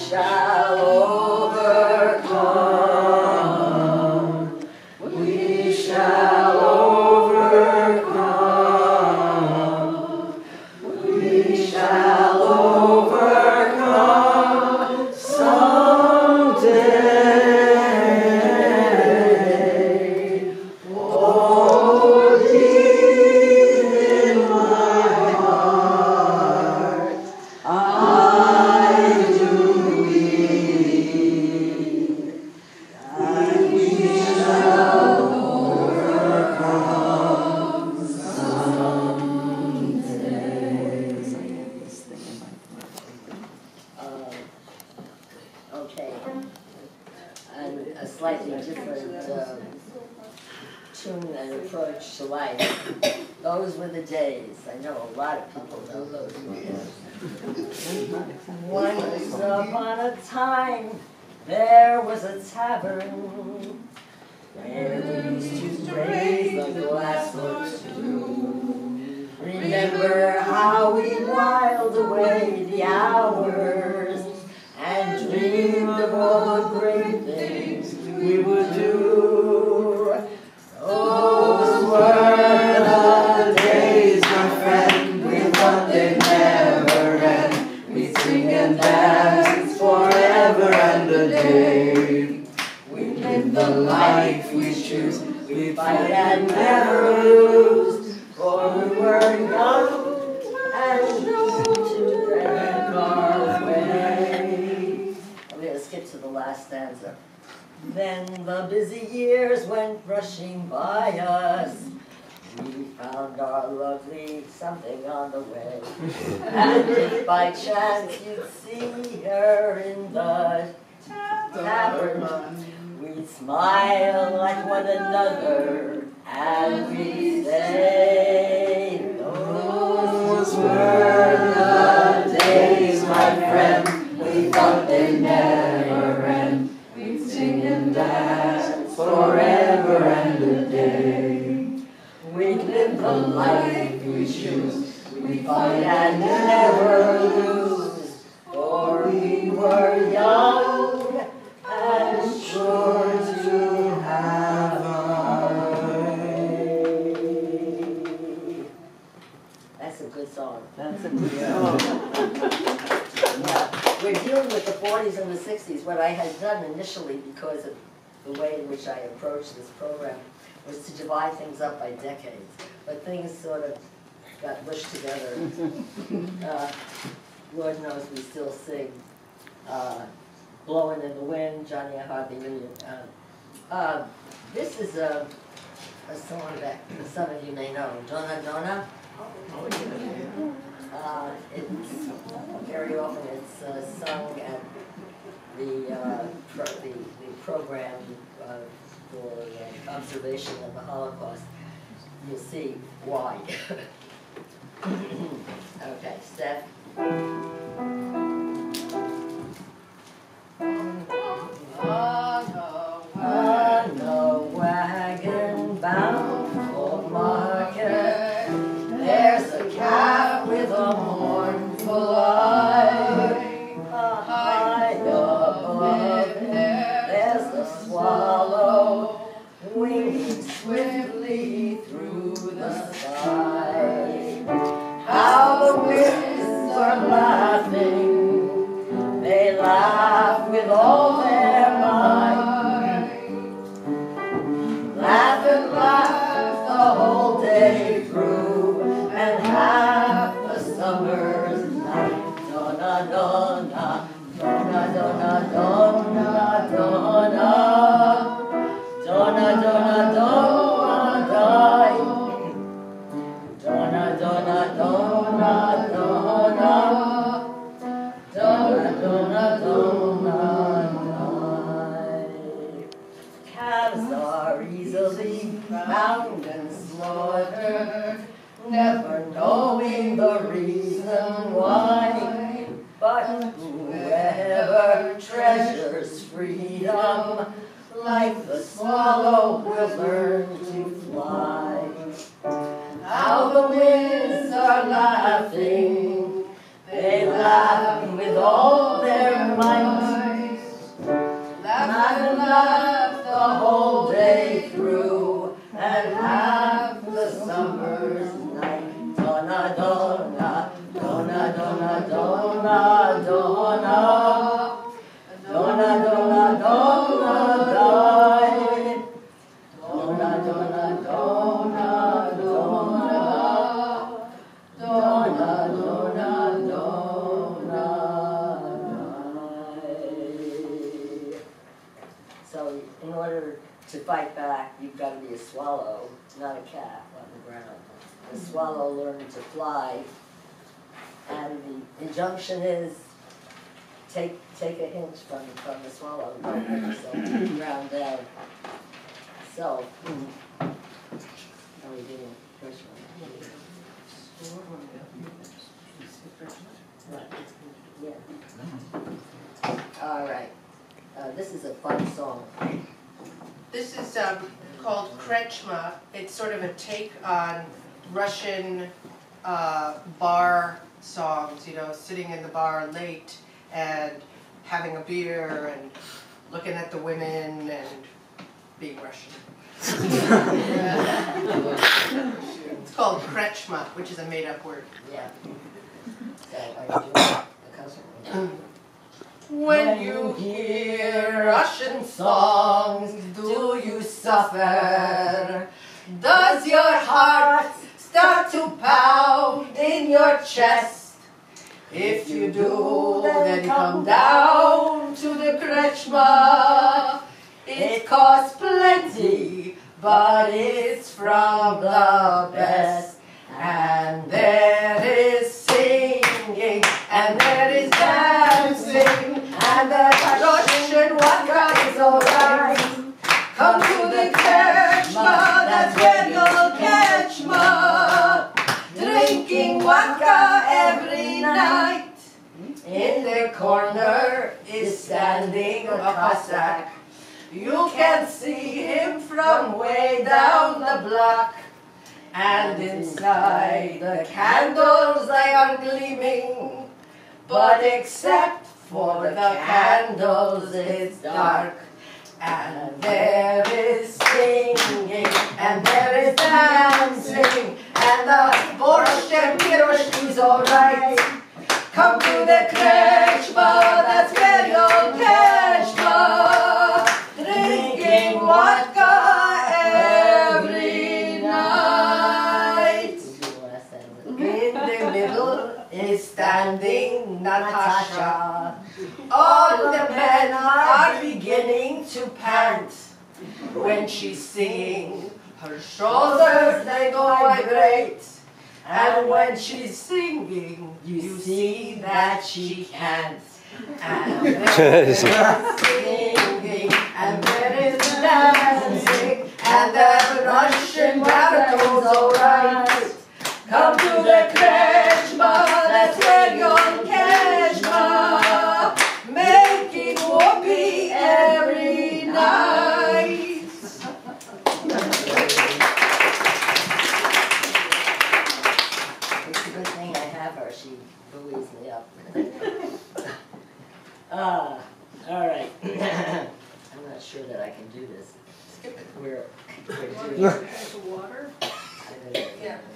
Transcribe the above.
shall overcome. We shall overcome. We shall overcome someday. Oh, deep in my heart, I do believe that we shall overcome someday. Okay, and a slightly different tune and approach to life. Those were the days. I know a lot of people know those days. Once upon a time, there was a tavern where we used to raise a glass or two. Remember how we whiled away the hours and dreamed of all the great things we would do. Those were the days, my friend, we thought they'd never end. We'd sing and dance forever and a day. We live the life we choose, we fight and never lose, for we were young and knew to drag our way. I'm going to skip to the last stanza. Then the busy years went rushing by us. We found our lovely something on the way. And if by chance you'd see her in the tavern, we'd smile like one another and we'd say, those were the days, my friend, we thought they'd never end. We'd sing and dance forever and a day. We'd live the life we choose, we fight and never lose, for we were young and sure to have our way. That's a good song. That's a good song. Yeah. We're dealing with the 40s and the 60s. What I had done initially, because of the way in which I approached this program, was to divide things up by decades. But things sort of got mushed together. Lord knows we still sing Blowing in the Wind, Johnny I Hardly Knew You. This is a song that some of you may know, Donna Donna. It's very often it's sung at the program for observation of the Holocaust. You'll see why. Okay, Steph. On a wagon bound for market, there's a calf with a mournful eye. High above him, there's a swallow winging swiftly through the sky. How the winds are laughing, they laugh with all their might. Laugh and laugh the whole day through, and half the summer's night. Donna, Donna, Donna, Donna, Donna, Donna, Donna, Donna, Donna, die. Donna, Donna, Donna, Donna, Donna, Donna, Donna, die. Calves are easily bound and slaughtered, never knowing the reason why. But whoever treasures freedom, like the swallow, will learn to fly. How the winds are laughing, they laugh with all their might. Laugh and laugh the whole day through, and have the summer's night. Donna, donna, donna, donna, donna, donna. Donna, donna, donna, die. Donna, donna, donna, donna. Donna, donna, donna, die. So, in order to fight back, you've got to be a swallow, not a cat on the ground. The swallow learned to fly, and the injunction is take a hint from the swallow, don't let yourself ground down. So, how are we doing? First one. Right. Yeah. All right. This is a fun song. This is called Krechma. It's sort of a take on Russian bar songs, you know, sitting in the bar late and having a beer and looking at the women and being Russian. It's called Krechma, which is a made-up word. Yeah. So, are you doing a concert? When you hear Russian songs, do you suffer? Does your heart start to pound in your chest? If you do, then come down to the Krechma. It costs plenty, but it's from the best. And there is singing, and there is dancing, and the Russian vodka is alright. Come to the Krechma, that's where you'll catch ma. Drinking vodka every night. In the corner is standing a Cossack. You can see him from way down the block. And inside the candles they are gleaming, but except for the candles it's dark. And there is singing, and there is dancing, and the borscht and piroshki is alright. Come to the Krechma, that's where you'll catch ma. Drinking vodka every night. In the middle is standing Natasha. All the men are beginning to pant when she's singing. Her shoulders, they go vibrate. And when she's singing, you see that she can't. And there is singing, and there is dancing, and the Russian baritone's alright. Come to the Krechma, that's where you'll catch ma. Making whoopee every night. It's a good thing I have her. She buoys me up. All right. I'm not sure that I can do this. Skip it. We're doing Water? Yeah.